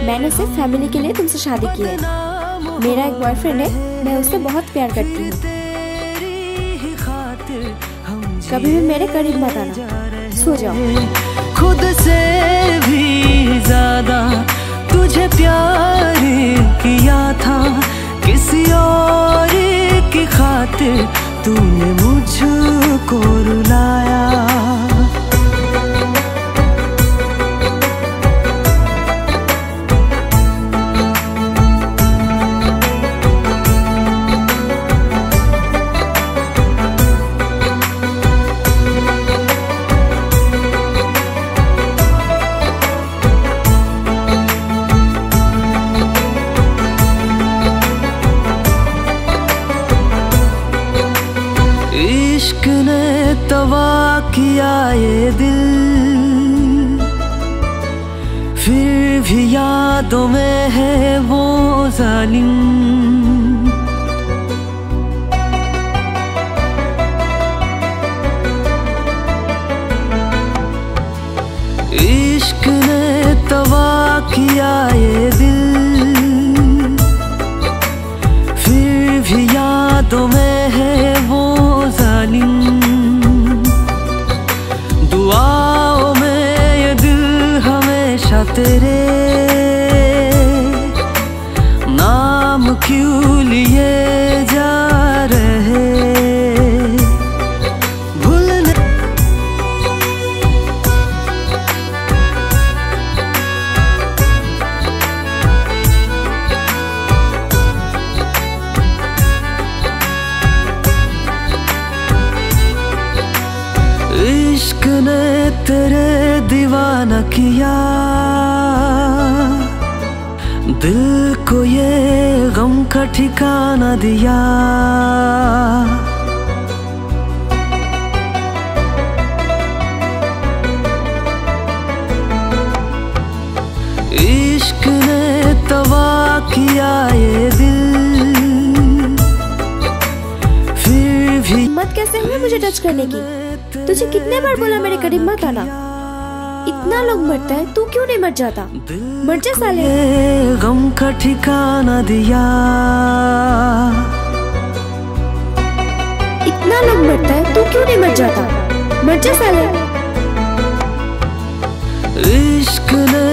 मैंने सिर्फ फैमिली के लिए तुमसे शादी की है। मेरा एक बॉयफ्रेंड है, मैं उससे बहुत प्यार करती हूँ। कभी भी मेरे करीब मत आना, सो जाओ। खुद से भी ज्यादा तुझे प्यार किया था, किसी और की खातिर तूने मुझको रुलाया। इश्क ने तबाह किया ये दिल, फिर भी यादों में है वो जालिम। इश्क ने तबाह किया ये दिल, फिर भी यादों में है वो जालिम। दुआओं में ये दिल हमेशा तेरे नाम क्यों लिए जा रहे। भूलने इश्क ने तेरे दीवाना किया, दिल को ये गम का ठिकाना दिया। इश्क ने तबाह किया ये दिल, फिर भी हिम्मत कैसे हुई मुझे टच करने की? तुझे कितने बार बोला मेरे करीब मत आना। इतना लोग मरता है, तू क्यों नहीं मर जाता? मर जा साले। गम का ठिकाना दिया। इतना लोग मरता है, तू क्यों नहीं मर जाता? मर जा साले। इश्क ने